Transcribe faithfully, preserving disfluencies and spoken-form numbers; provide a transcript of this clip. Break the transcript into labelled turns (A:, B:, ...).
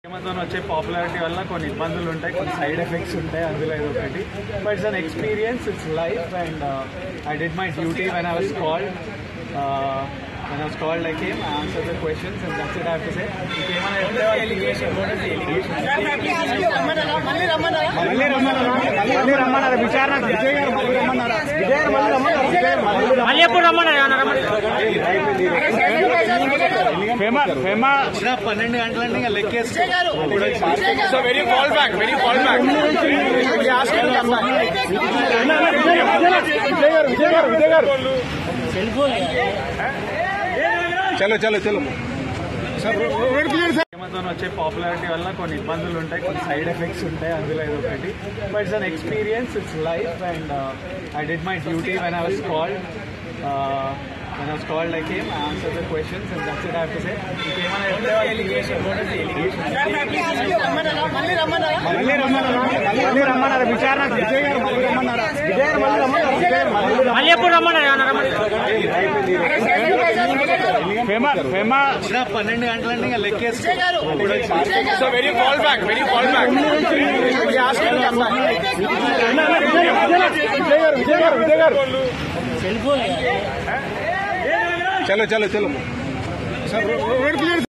A: Amazon వచ్చే popularity వల్ల కొన్ని ఇబ్బందులు ఉంటాయి, కొన్ని సైడ్ ఎఫెక్ట్స్ ఉంటాయి. అందులో ఇది ఒకటి. But it's an experience, it's life and I did my duty when I was called. When I was called, I came, I answered the questions, and that's it I have to say. You came on a allegation. What is the allegation? Malli Ramanara. Malli Ramanara. Malli Ramanara. Vicharna. Vijay garu Malli Ramanara. Vijay garu Malli Ramanara. Vijay garu Malli Ramanara. Malli eppudu Ramanara. Fema. Fema. Ina twelve గంటలండి ఇంకా లెక్కేసి. So when you call back, when you call back. We ask you to come back. Vijay garu. Vijay garu. Vijay garu. చలో చలో చలో Amazon వచ్చే popularity వల్ల కొన్ని ఇబ్బందులు ఉంటాయి, కొన్ని సైడ్ ఎఫెక్ట్స్ ఉంటాయి. అందులో ఇది ఒకటి. But it's an experience, it's life and I did my duty when I was called. When I was called, I came, I answered the questions, and that's it I have to say. You came on a allegation. What is the allegation? Malli Ramanara. Malli Ramanara. Malli Ramanara. Vicharna. Vijay garu Malli Ramanara. Vijay garu Malli Ramanara. Vijay garu Malli Ramanara. Malli eppudu Ramanara. Fema. Fema. Ina twelve గంటలండి ఇంకా లెక్కేసి. So when you call back, when you call back. We ask you to come back. Vijay garu. Vijay garu. Vijay garu. చలో చలో చలో